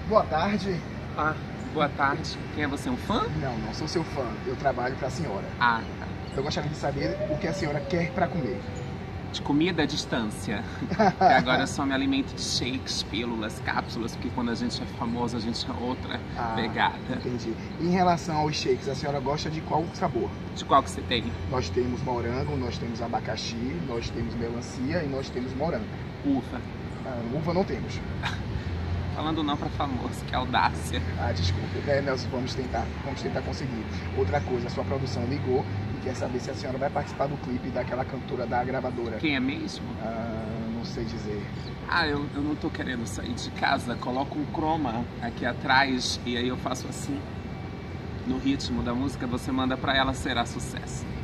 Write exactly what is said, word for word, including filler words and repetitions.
Boa tarde. Ah, boa tarde. Quem é você, um fã? Não, não sou seu fã. Eu trabalho para a senhora. Ah, tá. Eu gostaria de saber o que a senhora quer para comer. De comida à distância. E agora eu só me alimento de shakes, pílulas, cápsulas, porque quando a gente é famoso a gente é outra ah, pegada. Entendi. Em relação aos shakes, a senhora gosta de qual sabor? De qual que você tem? Nós temos morango, nós temos abacaxi, nós temos melancia e nós temos morango. Uva. Ah, uva não temos. Falando não para famoso, que audácia. Ah, desculpe. É, nós vamos tentar, vamos tentar conseguir. Outra coisa, a sua produção ligou e quer saber se a senhora vai participar do clipe daquela cantora da gravadora. Quem é mesmo? Ah, não sei dizer. Ah, eu, eu não tô querendo sair de casa. Coloco um croma aqui atrás e aí eu faço assim. No ritmo da música, você manda pra ela, será sucesso.